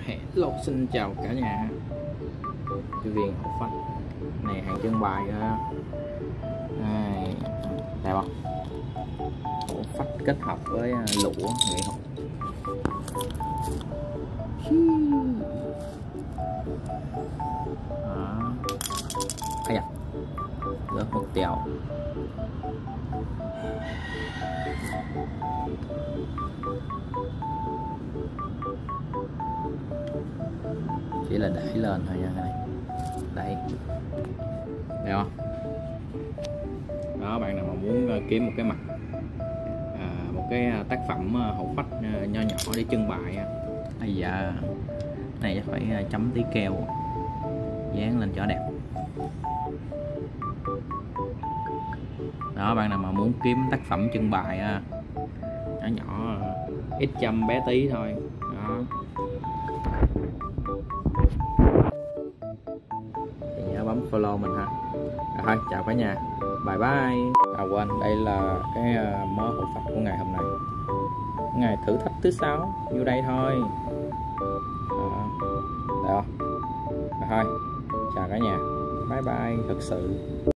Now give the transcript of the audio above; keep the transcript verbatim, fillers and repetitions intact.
Hello, xin chào cả nhà. Cái viên hộp phách này hàng trưng bày này, đẹp không? Hộp phách kết hợp với lụa nghệ thuật. Đó. Ây da, rớt một tèo. Chỉ là đẩy lên thôi nha, này đây, đẹp không? Đó, bạn nào mà muốn kiếm một cái mặt à, một cái tác phẩm hộp phách nho nhỏ để trưng bày, bây giờ này phải chấm tí keo dán lên cho đẹp. Đó, bạn nào mà muốn kiếm tác phẩm trưng bày nhỏ nhỏ ít trăm bé tí thôi đó, thì nhớ bấm follow mình ha. À, thôi chào cả nhà, bye bye. À quên, đây là cái mớ hộp phách của ngày hôm nay, ngày thử thách thứ sáu vô đây thôi. Đó, được không? À, thôi chào cả nhà, bye bye thật sự.